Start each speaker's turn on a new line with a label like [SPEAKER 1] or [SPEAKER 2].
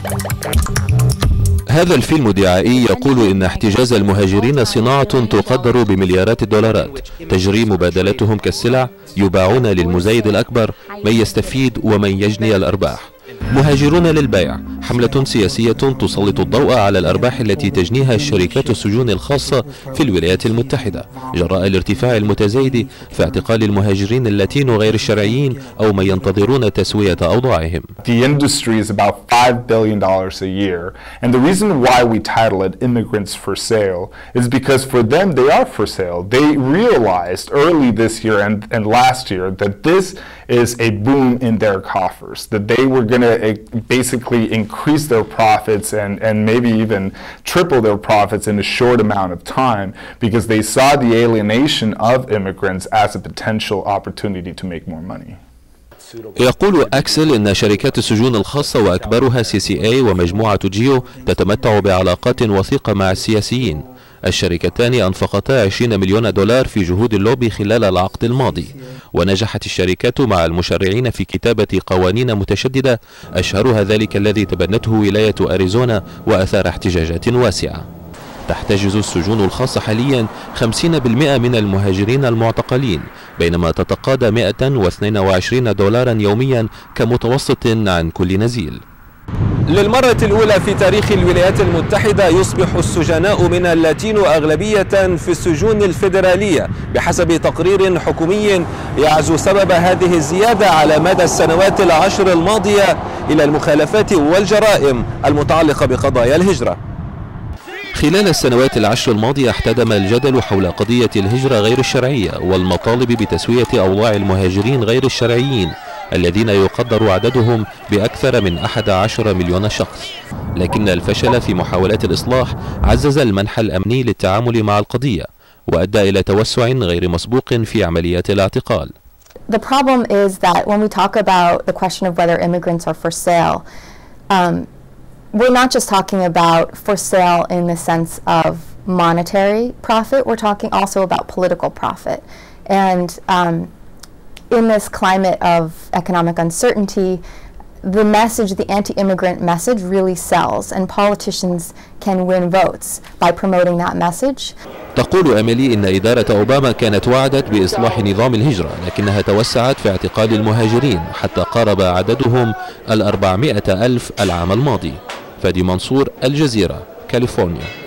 [SPEAKER 1] هذا الفيلم الدعائي يقول إن احتجاز المهاجرين صناعة تقدر بمليارات الدولارات، تجري مبادلتهم كالسلع، يباعون للمزايد الأكبر، من يستفيد ومن يجني الأرباح. مهاجرون للبيع، حملة سياسية تسلط الضوء على الأرباح التي تجنيها شركات السجون الخاصة في الولايات المتحدة جراء الارتفاع المتزايد في اعتقال المهاجرين اللاتينو غير الشرعيين أو من ينتظرون تسوية أوضاعهم.
[SPEAKER 2] The industry is about $5 billion a year, and the reason why we title it immigrants for sale is because for them they are for sale. They realized early this year and last year that this is a boom in their coffers, that they were going to basically increase their profits and maybe even triple their profits in a short amount of time because they saw the alienation of immigrants as a potential opportunity to make more money.
[SPEAKER 1] يقول أكسل إن شركات السجون الخاصة وأكبرها CCA ومجموعة جيو تتمتع بعلاقات وثيقة مع السياسيين. الشركتان أنفقتا 20 مليون دولار في جهود اللوبي خلال العقد الماضي، ونجحت الشركات مع المشرعين في كتابة قوانين متشددة أشهرها ذلك الذي تبنته ولاية أريزونا وأثار احتجاجات واسعة. تحتجز السجون الخاصة حاليا 50% من المهاجرين المعتقلين، بينما تتقاضى 122 دولارا يوميا كمتوسط عن كل نزيل. للمرة الأولى في تاريخ الولايات المتحدة يصبح السجناء من اللاتينو أغلبية في السجون الفيدرالية بحسب تقرير حكومي يعزو سبب هذه الزيادة على مدى السنوات العشر الماضية إلى المخالفات والجرائم المتعلقة بقضايا الهجرة. خلال السنوات العشر الماضية احتدم الجدل حول قضية الهجرة غير الشرعية والمطالب بتسوية أوضاع المهاجرين غير الشرعيين الذين يقدر عددهم بأكثر من 11 مليون شخص، لكن الفشل في محاولات الإصلاح عزز المنح الأمني للتعامل مع القضية وأدى إلى توسع غير مسبوق في عمليات الاعتقال.
[SPEAKER 3] The problem is that when we talk about the question of whether immigrants are for sale, we're not just talking about for sale in the sense of monetary profit, we're talking also about political profit. And in this climate of economic uncertainty, the message, the anti-immigrant message really sells, and politicians can win votes by promoting that message.
[SPEAKER 1] تقول أميلي إن إدارة أوباما كانت وعدت بإصلاح نظام الهجرة، لكنها توسعت في اعتقال المهاجرين حتى قارب عددهم 400,000 العام الماضي. فادي منصور، الجزيرة، كاليفورنيا.